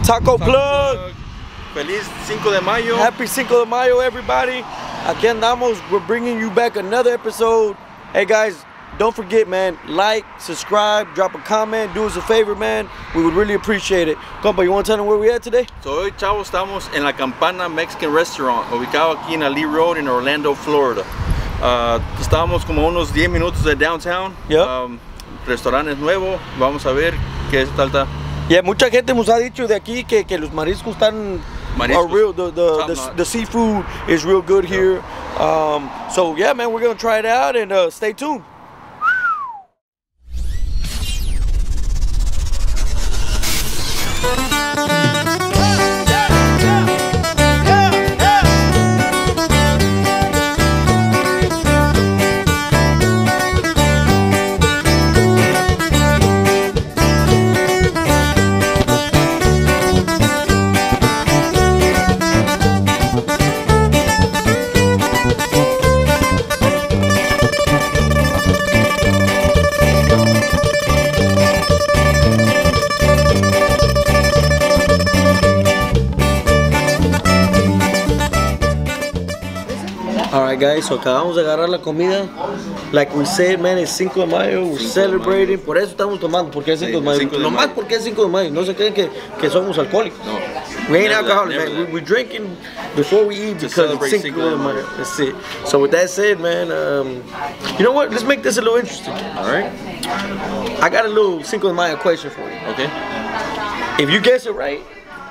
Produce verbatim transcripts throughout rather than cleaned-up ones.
Taco, Taco Plug. Plug. Feliz cinco de mayo. Happy cinco de mayo, everybody. Aquí andamos. We're bringing you back another episode. Hey guys, don't forget, man, like, subscribe, drop a comment, do us a favor, man. We would really appreciate it. Compa, you want to tell them where we at today? So hoy, chavos, estamos en La Campana Mexican Restaurant, ubicado aquí en Ali Road en Orlando, Florida. Uh, estábamos como unos diez minutos de downtown. Yep. Um, restaurante es nuevo. Vamos a ver qué es tal. Yeah, mucha gente nos ha dicho de aquí que, que los mariscos están Mariscos. are real. The the, the the seafood is real good here. Um, so yeah, man, we're gonna try it out and uh, stay tuned. Alright guys, so acabamos de agarrar la comida. Like we said, man, it's cinco de mayo, we're celebrating. Por eso estamos tomando, porque es cinco de mayo. No más porque es cinco de mayo, no se creen que, que somos alcohólicos. No. We ain't alcoholics, man. We, we're drinking before we eat because it's cinco de mayo. That's it. So with that said, man, um, you know what? Let's make this a little interesting. Alright? I got a little cinco de mayo question for you. Okay. If you guess it right,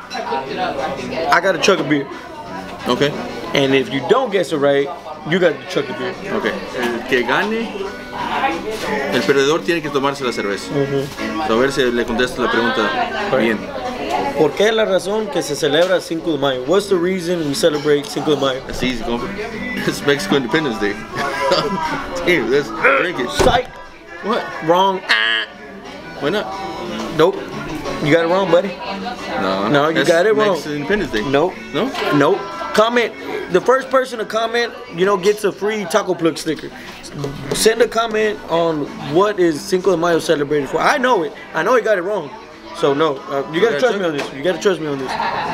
I got a chug of beer. Okay. And if you don't guess it right, you got to chug the beer. Okay. El que gane, el perdedor tiene que tomarse la cerveza. Uh-huh. So, a ver si le contesto la pregunta bien. ¿Por qué la razón que se celebra cinco de mayo? What's the reason we celebrate cinco de mayo? It's easy, compa. It's Mexico Independence Day. Damn, let's drink it. Psych. What? Wrong. Why not? Nope. You got it wrong, buddy. No. No, you got it wrong. Mexican Independence Day. Nope. No? Nope. Comment. The first person to comment, you know, gets a free Taco Plug sticker. Send a comment on what is Cinco de Mayo celebrated for. I know it. I know he got it wrong. So no, uh, you gotta trust me on this. You gotta trust me on this.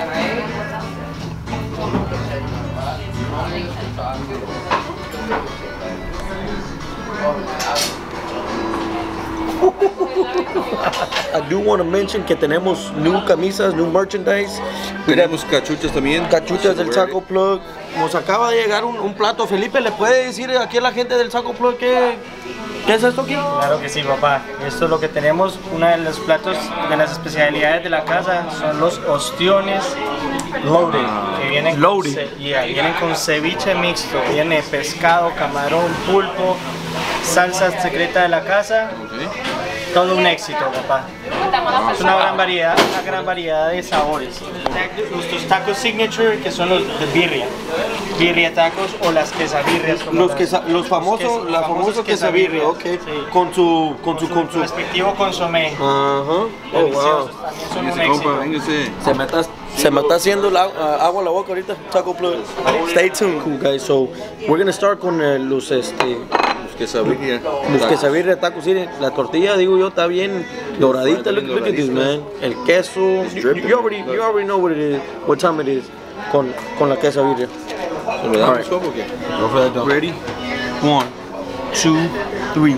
I do want to mention que tenemos new camisas, new merchandise. Tenemos cachuchas también. Cachuchas del Taco Plug. Nos acaba de llegar un, un plato. Felipe, ¿le puede decir aquí a la gente del Taco Plug qué, qué es esto aquí? Claro que sí, papá. Esto es lo que tenemos. Uno de los platos de las especialidades de la casa son los ostiones loaded. Que vienen, loaded. Con, yeah, vienen con ceviche mixto. Viene pescado, camarón, pulpo, salsa secreta de la casa. Okay. Todo un éxito, papá. Es una gran variedad, una gran variedad de sabores. Nuestros tacos signature, que son los de birria, birria tacos o las quesabirrias. Los, quesa, los famosos, la famosa quesabirria, ok. Sí. Con su, con su, con su respectivo consomé. Ajá. Uh-huh. Oh, wow. Son un éxito. Se me está, se me está haciendo la, uh, agua a la boca ahorita. Taco Plug. Stay tuned, cool guys. So we're gonna start con uh, los este. Quesabirria. Los quesabirria tacos, sí, la tortilla, digo yo, está bien doradita. Look, look at this, man. El queso. You, you already, you already know what it is, what time it is, con, con la quesabirria. All right. Go for that, dog. Ready? One, two, three.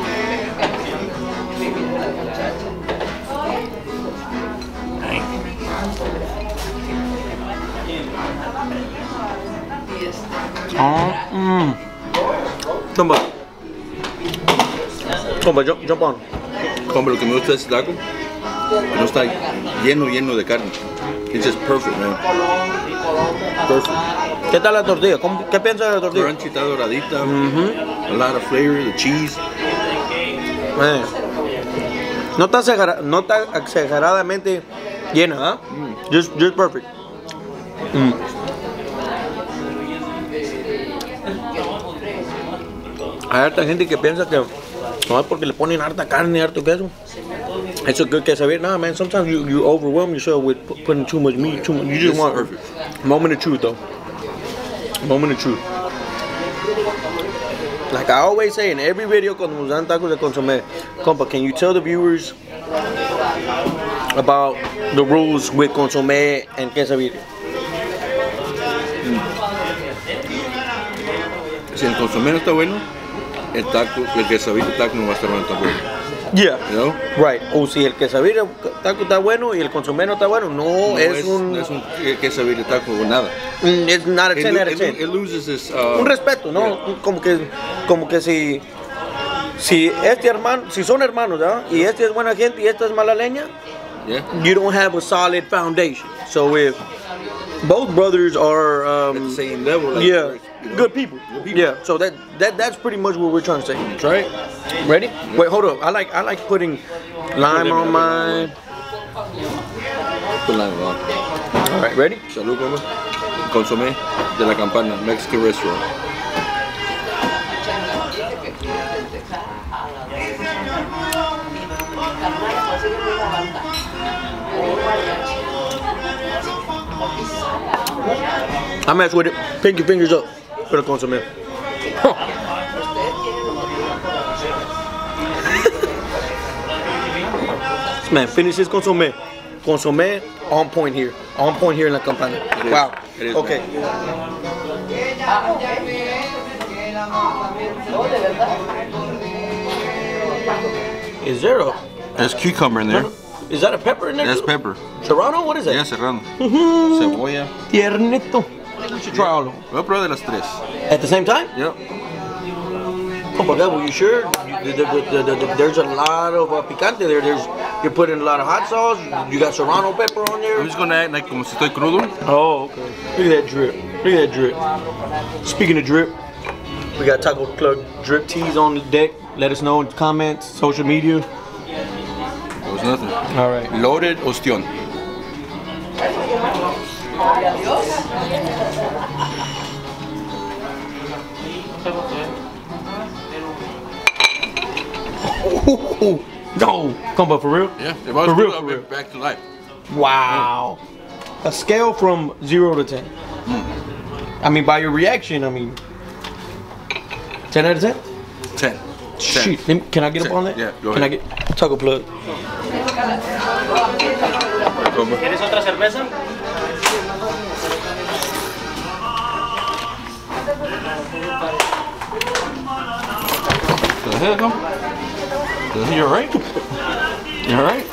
Oh, mmm. Compa. Compa, jump, jump on. Compa, lo que me gusta de este taco, que no está lleno, lleno de carne. It's just perfect, man. Perfect. ¿Qué tal la tortilla? ¿Cómo, ¿Qué piensas de la tortilla? Crunchy, está doradita. Mm-hmm. A lot of flavor, the cheese. Man. No está, exagera, no está exageradamente llena, ¿ah? ¿eh? Mm. Just, just perfect. Mm. Hay harta gente que piensa que no es porque le ponen harta carne, harto queso. It's a good quesadilla. Nah, man, sometimes you, you overwhelm yourself with putting too much meat, too much. You just want a moment of truth, though. Moment of truth. Like I always say in every video cuando nos dan tacos de consomé, compa, can you tell the viewers about the rules with consomé and quesabirria. Si el consomé no está bueno, el taco, el quesabirria taco no va a estar bueno tampoco. Yeah, You know? right. O si el quesabirria taco está bueno y el consomé no está bueno, no, No es, es, un... no es un quesabirria taco o nada. Mm, It's not a ten It, out of it, ten. it loses its, uh, Un respeto, ¿no? yeah. Como que, como que si, si este hermano, si son hermanos, ¿verdad? Y este es buena gente y esta es mala leña, Yeah. you don't have a solid foundation. So if both brothers are, um, At the same level. Like, yeah, you know? good people. Good people. Yeah, so that, that that's pretty much what we're trying to say. Try it. Ready? Wait, hold up. I like I like putting lime on mine. Put lime on. All right, ready? Salud, compa. Consomé de la Campana, Mexican restaurant. I mess with it. Pinky fingers up for the consomé. Huh. This man finishes consomé. Consomé on point here. On point here in La Campana. It is. Wow. It is, Okay. Is there a There's cucumber in there. is that a pepper in there? That's too? pepper. Serrano? What is that? Ya serrano. Mhm. Cebolla. Tiernito. We should try all of them. Voy a probar de las tres. At the same time? Yep. Oh my God, were you sure? You- the- the- the- the- the- there's a lot of uh, picante there. There's You're putting a lot of hot sauce. You got serrano pepper on I'm there. just gonna act like como si estoy crudo. Oh, okay. Look at that drip. Look at that drip. Speaking of drip, we got Taco Club drip teas on the deck. Let us know in the comments, social media. It was nothing. All right. Loaded ostión. Ooh, no, come on, for real? Yeah. If I For was real, crudo, I'd for be real. back to life. Wow. A scale from zero to ten. I mean, by your reaction, I mean, ten out of ten. Ten. Shit, let me- can I get up Ten. on that? Yeah, go Can I ahead. get Taco Plug? Compa. ¿Quieres otra cerveza? The hell, compa? The hell, you alright? You alright?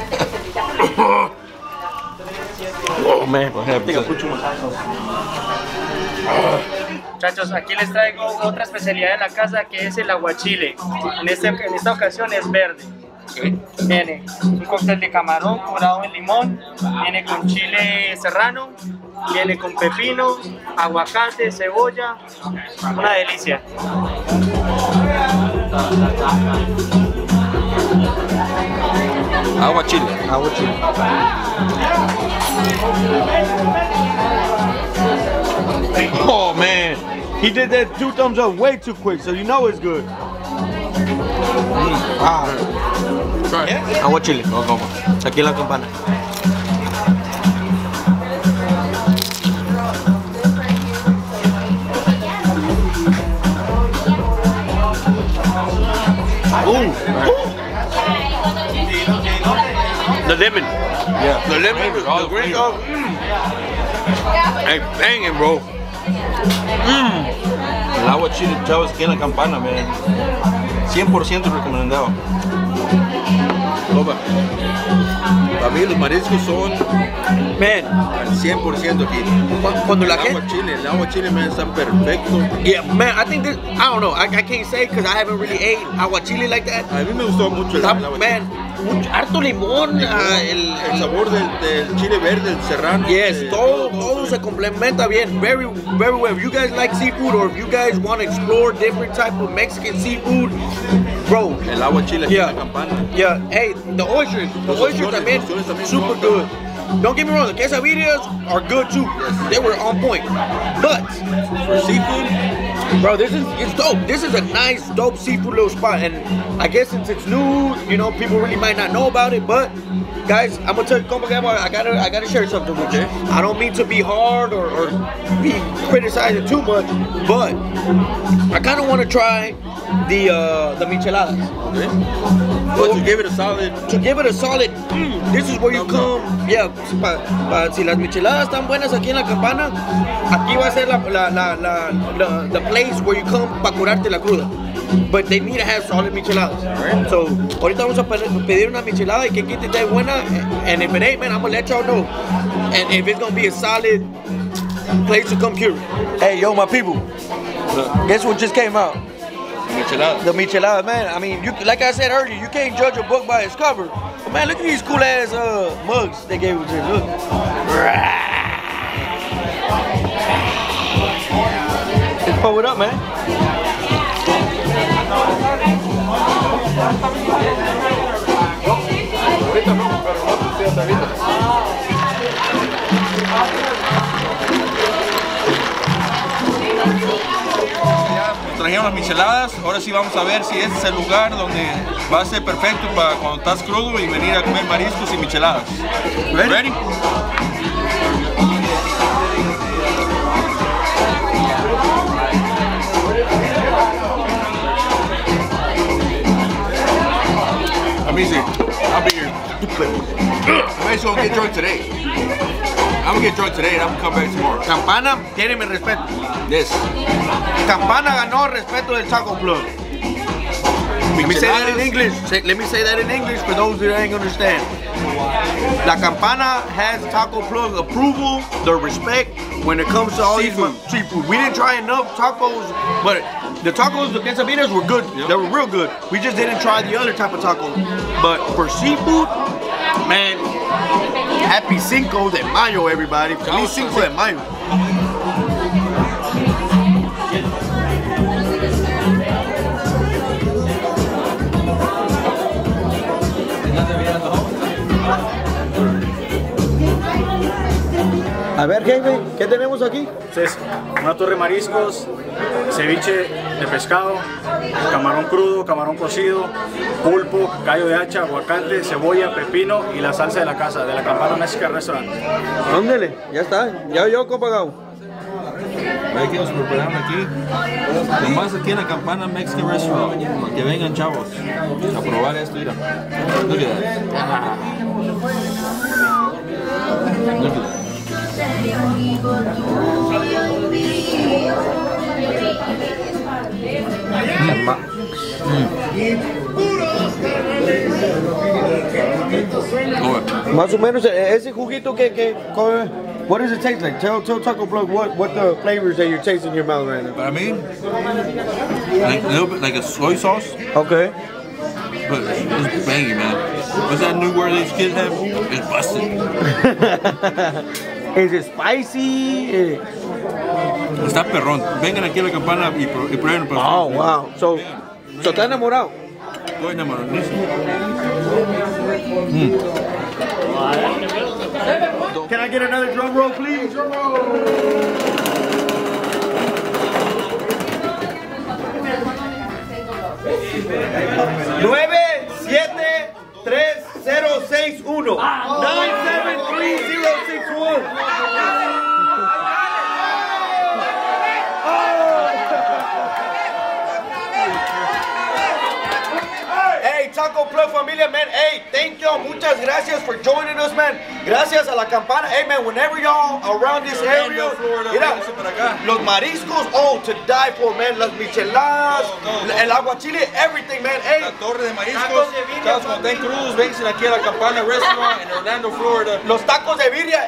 Oh man, What happened? Muchachos, aquí les traigo otra especialidad de la casa que es el aguachile. En, este, en esta ocasión es verde. Okay. Viene un cóctel de camarón curado en limón, viene con chile serrano, viene con pepino, aguacate, cebolla, una delicia. Agua chile. Agua chile. Oh man, he did that two thumbs up way too quick, so you know it's good. Ah, Try it. agua chile. No, compa. Aquí en La Campana. Ooh. The lemon. Yeah. The lemon, the, the green sauce. Hey, banging, bro. El agua chile, chavos, aquí en La Campana, man. cien por ciento recomendado. Compa. Para mí los mariscos son Man, al cien por ciento aquí. cu- cuando la El agua gente... chile, el agua chile, man, está perfecto. Yeah, man, I think this... I don't know, I, I can't say because I haven't really ate agua chile like that. A mí me gustó mucho el, Está- el agua man, mucho- harto limón, ah, el, chile. El sabor del, del chile verde, el serrano. Yes, eh, todo, todo se complementa bien. Very, very well. If you guys like seafood or if you guys want to explore different type of Mexican seafood, bro. El agua chile aquí Yeah. en La Campana. Yeah. Hey, the oysters, the Los oysters ostiones, también, los ostiones también super son- good. Don't get me wrong, the quesadillas are good too. They were on point. But, For seafood, bro, this is it's dope. This is a nice, dope seafood little spot. And I guess since it's new, you know, people really might not know about it. But guys, I'm gonna tell you, compa, Gabo, I gotta, I gotta share something with you. I don't mean to be hard or, or be criticizing too much, but I kind of want to try the uh, the micheladas. Okay. But to give it a solid. To give it a solid, mm, this is where you come. Yeah, pa, pa, si las micheladas están buenas aquí en la Campana, aquí va a ser la, la, la, la, la the place where you come para curarte la cruda. But they need to have solid micheladas. Right. So, ahorita vamos a pedir una michelada y que quite esté buena. And if it ain't, man, I'm gonna let y'all know. And if it's gonna be a solid place to come cure. Hey, yo, my people. Guess what just came out? Micheladas. The micheladas, man. I mean, you, like I said earlier, you can't judge a book by its cover. But man, look at these cool ass uh, mugs they gave us here. Look. Let's pull it up, man. Trajeron las micheladas, ahora sí vamos a ver si este es el lugar donde va a ser perfecto para cuando estás crudo y venir a comer mariscos y micheladas. Ready? Ready? Let me see. I'll be here. I may as well get drunk today. I'm gonna get drunk today and I'm gonna come back tomorrow. Campana tiene mi respeto. Yes. Campana ganó el respeto del Taco Plug. Let me say that in English. Let me say that in English for those that ain't understand. La Campana has Taco Plug approval, the respect when it comes to all seafood. These seafood. We didn't try enough tacos, but the tacos, the quesadillas were good. Yep. They were real good. We just didn't try the other type of tacos. But for seafood, man, happy Cinco de Mayo, everybody. Feliz Cinco de Mayo. A ver, jefe, ¿qué tenemos aquí? Es una torre de mariscos, ceviche de pescado, camarón crudo, camarón cocido, pulpo, callo de hacha, aguacate, cebolla, pepino y la salsa de la casa, de la Campana Mexican Restaurant. Ándele, ya está, ya yo compagado. Hay que nos preparan aquí, nomás aquí en la Campana Mexican Restaurant, para que vengan chavos a probar esto, mira. Look at that. Look at that. Mm. Más o menos ese juguito que, que what does it taste like? Tell, tell Taco Plug what, what the flavors that you're tasting in your mouth right now. But I mean, like a little bit like a soy sauce. Okay. But it's banging, man. What's that new word these kids have? It's busted. Is it spicy? Está perrón. Vengan aquí a la Campana y, y prueben el pastel. Oh, wow. So, yeah. So ¿estás enamorado? Estoy enamoradísimo. Mm. Can I get another drum roll, please? Drum roll. nueve siete tres cero seis uno nine seven three zero six one. Hey, Taco Plug familia, man. Hey, thank y'all. Muchas gracias for joining us, man. Gracias a la Campana. Hey, man, whenever y'all around this area, mira, los mariscos, oh, to die for, man. Las micheladas, el aguachile, everything, man. Hey, la torre de mariscos, chavos, cuando estén crudos, vengan aquí a la Campana Restaurant en Orlando, Florida. Los tacos de birria,